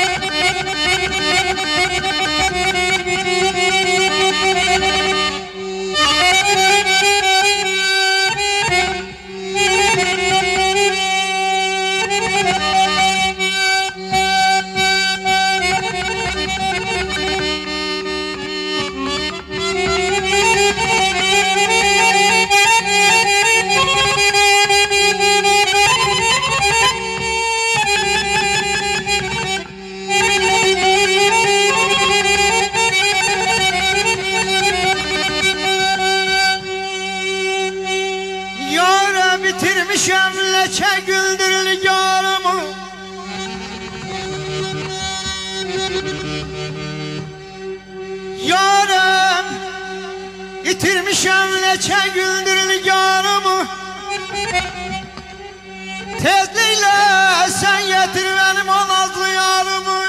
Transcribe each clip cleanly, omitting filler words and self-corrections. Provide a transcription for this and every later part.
Bitirmişem leçe güldürül yarımı. Yarım bitirmişem leçe güldürül yarımı. Tezliyle sen getir benim o nazlı yarımı.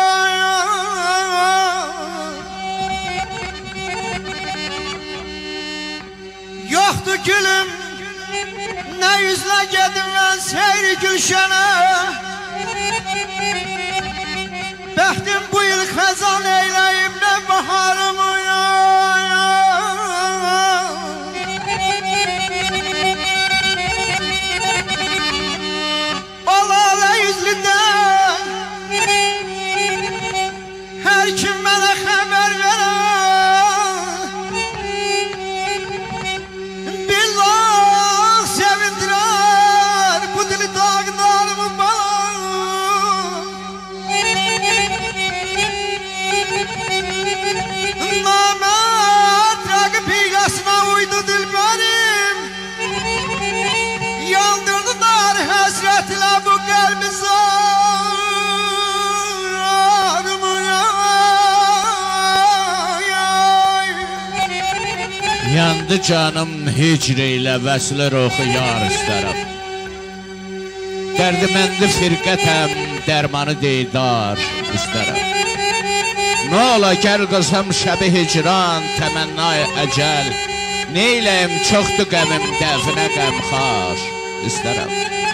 Yoktu gülüm, ne yüzle gedim ben seyri gülşene. Bəxtim bu yıl xəzan eyləyim ne baharımı. Alalə yüzlüdən her kim mənə xəbər verər. Yandı canım hicr ilə vəsli ruxu yar istərəm. Dərdiməndi firqətəm, dərmanı deydar istərəm. Nə ola gəl qızım şəbi hicran, təmənnay əcəl. Neyləyim çoxdu qəmim, dəfinə qəmxar istərəm.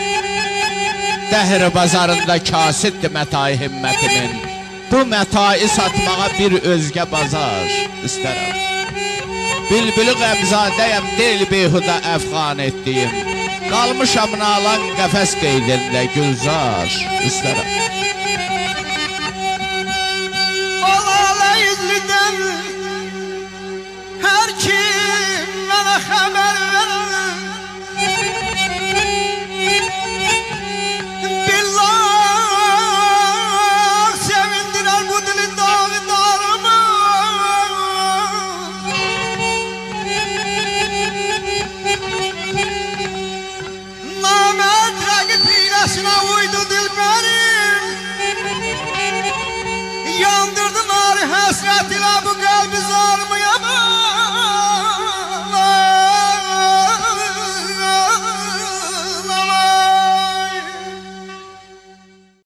Dəhr bazarında kasiddir mətai himmətimin. Bu mətai satmağa bir özgə bazar istərəm. Bülbülü qəmzadəyəm, del behuda əfğan etdiyim. Qalmışam nalan qəfəs qeydində gülzar istərəm. Alalə yüzlüdən hər kim mənə xəbər verər. Billah sevindirər bu dili dağı dağımı. Namət rəqib hiləsinə uydu